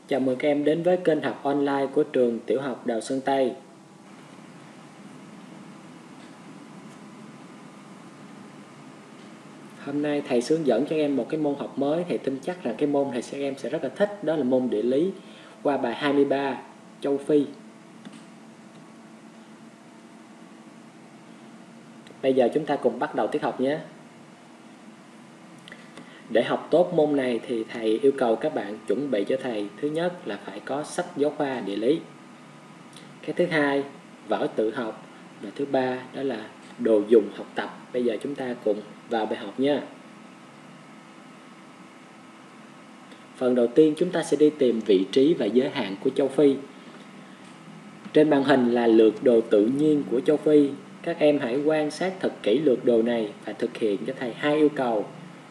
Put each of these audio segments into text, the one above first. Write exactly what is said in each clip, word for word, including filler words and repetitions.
Chào mừng các em đến với kênh học online của trường Tiểu học Đào Sơn Tây. Hôm nay thầy hướng dẫn cho em một cái môn học mới, thầy tin chắc rằng cái môn này các em sẽ rất là thích, đó là môn địa lý qua bài hai mươi ba, châu Phi. Bây giờ chúng ta cùng bắt đầu tiết học nhé. Để học tốt môn này thì thầy yêu cầu các bạn chuẩn bị cho thầy, thứ nhất là phải có sách giáo khoa địa lý. Cái thứ hai, vở tự học. Và thứ ba, đó là đồ dùng học tập. Bây giờ chúng ta cùng vào bài học nha. Phần đầu tiên chúng ta sẽ đi tìm vị trí và giới hạn của châu Phi. Trên màn hình là lược đồ tự nhiên của châu Phi. Các em hãy quan sát thật kỹ lược đồ này và thực hiện cho thầy hai yêu cầu.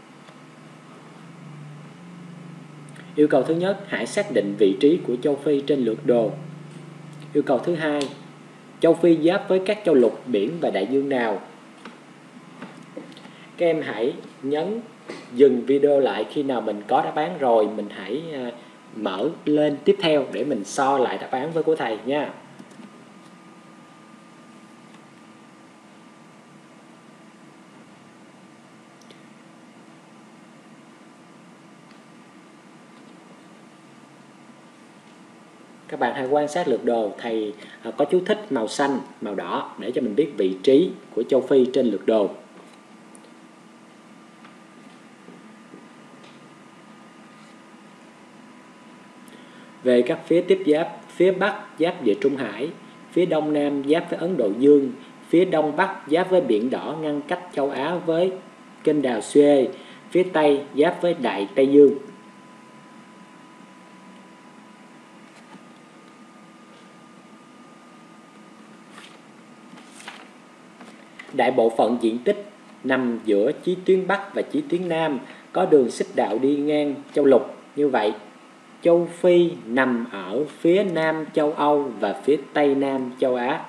Yêu cầu thứ nhất, hãy xác định vị trí của châu Phi trên lược đồ. Yêu cầu thứ hai, châu Phi giáp với các châu lục, biển và đại dương nào? Các em hãy nhấn dừng video lại khi nào mình có đáp án rồi, mình hãy mở lên tiếp theo để mình so lại đáp án với của thầy nha. Các bạn hãy quan sát lược đồ, thầy có chú thích màu xanh, màu đỏ để cho mình biết vị trí của châu Phi trên lược đồ. Về các phía tiếp giáp, phía Bắc giáp về Trung Hải, phía Đông Nam giáp với Ấn Độ Dương, phía Đông Bắc giáp với Biển Đỏ ngăn cách châu Á với kênh đào Suez, phía Tây giáp với Đại Tây Dương. Đại bộ phận diện tích nằm giữa chí tuyến Bắc và chí tuyến Nam, có đường xích đạo đi ngang châu lục. Như vậy, châu Phi nằm ở phía Nam châu Âu và phía Tây Nam châu Á.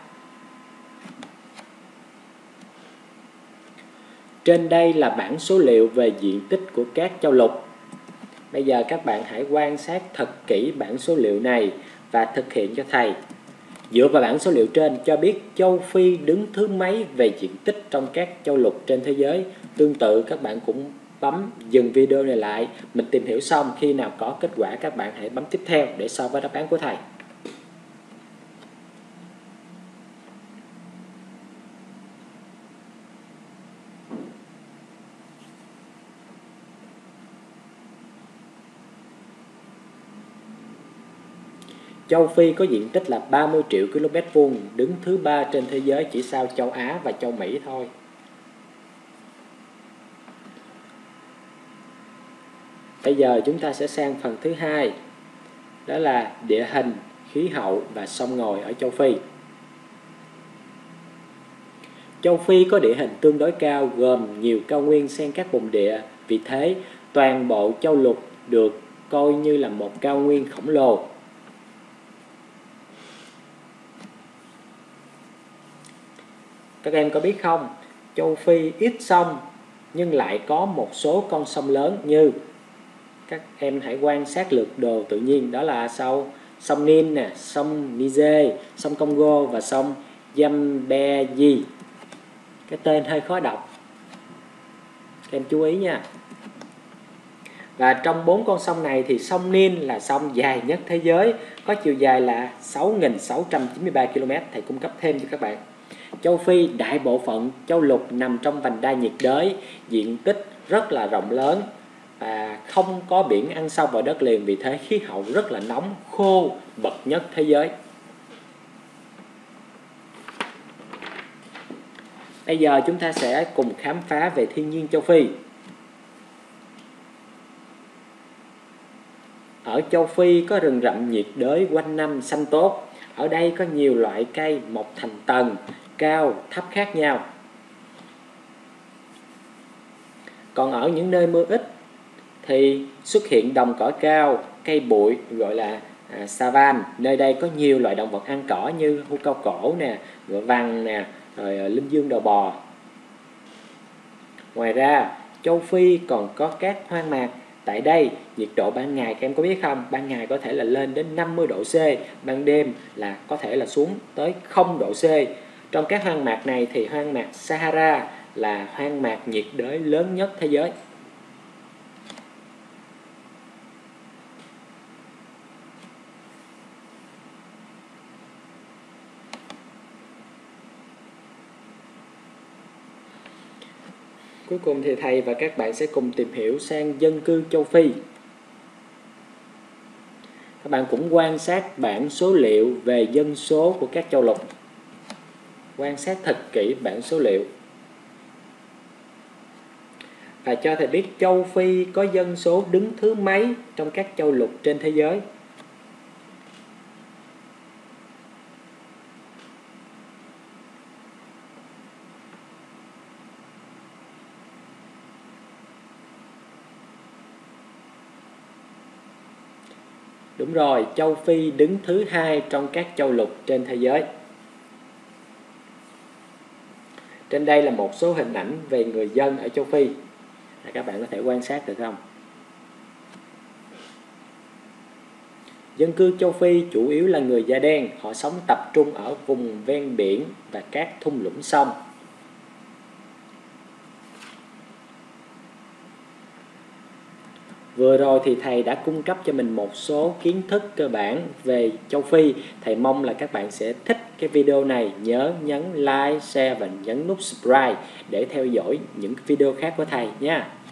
Trên đây là bảng số liệu về diện tích của các châu lục. Bây giờ các bạn hãy quan sát thật kỹ bảng số liệu này và thực hiện cho thầy. Dựa vào bảng số liệu trên cho biết châu Phi đứng thứ mấy về diện tích trong các châu lục trên thế giới. Tương tự các bạn cũng bấm dừng video này lại, mình tìm hiểu xong, khi nào có kết quả các bạn hãy bấm tiếp theo để so với đáp án của thầy. Châu Phi có diện tích là ba mươi triệu ki lô mét vuông, đứng thứ ba trên thế giới chỉ sau châu Á và châu Mỹ thôi. Bây giờ chúng ta sẽ sang phần thứ hai, đó là địa hình, khí hậu và sông ngòi ở châu Phi. Châu Phi có địa hình tương đối cao, gồm nhiều cao nguyên xen các vùng địa, vì thế toàn bộ châu lục được coi như là một cao nguyên khổng lồ. Các em có biết không, châu Phi ít sông nhưng lại có một số con sông lớn như, các em hãy quan sát lược đồ tự nhiên, đó là sông sông Nin nè, sông Niger, sông Congo và sông Zambezi. Cái tên hơi khó đọc, các em chú ý nha. Và trong bốn con sông này thì sông Nin là sông dài nhất thế giới, có chiều dài là sáu nghìn sáu trăm chín mươi ba ki lô mét. Thầy cung cấp thêm cho các bạn. Châu Phi, đại bộ phận châu lục nằm trong vành đai nhiệt đới, diện tích rất là rộng lớn và không có biển ăn sâu vào đất liền, vì thế khí hậu rất là nóng, khô, bậc nhất thế giới. Bây giờ chúng ta sẽ cùng khám phá về thiên nhiên châu Phi. Ở châu Phi có rừng rậm nhiệt đới quanh năm xanh tốt. Ở đây có nhiều loại cây mọc thành tầng, cao, thấp khác nhau. Còn ở những nơi mưa ít thì xuất hiện đồng cỏ cao, cây bụi gọi là à, savan. Nơi đây có nhiều loại động vật ăn cỏ như hươu cao cổ nè, ngựa vằn nè, rồi à, linh dương đầu bò. Ngoài ra, châu Phi còn có các hoang mạc Tại đây, nhiệt độ ban ngày các em có biết không? Ban ngày có thể là lên đến năm mươi độ C, ban đêm là có thể là xuống tới không độ C. Trong các hoang mạc này thì hoang mạc Sahara là hoang mạc nhiệt đới lớn nhất thế giới. Cuối cùng thì thầy và các bạn sẽ cùng tìm hiểu sang dân cư châu Phi. Các bạn cũng quan sát bảng số liệu về dân số của các châu lục. Quan sát thật kỹ bảng số liệu. Và cho thầy biết châu Phi có dân số đứng thứ mấy trong các châu lục trên thế giới. Đúng rồi, châu Phi đứng thứ hai trong các châu lục trên thế giới. Trên đây là một số hình ảnh về người dân ở châu Phi. Các bạn có thể quan sát được không? Dân cư châu Phi chủ yếu là người da đen, họ sống tập trung ở vùng ven biển và các thung lũng sông. Vừa rồi thì thầy đã cung cấp cho mình một số kiến thức cơ bản về châu Phi. Thầy mong là các bạn sẽ thích cái video này. Nhớ nhấn like, share và nhấn nút subscribe để theo dõi những video khác của thầy nha.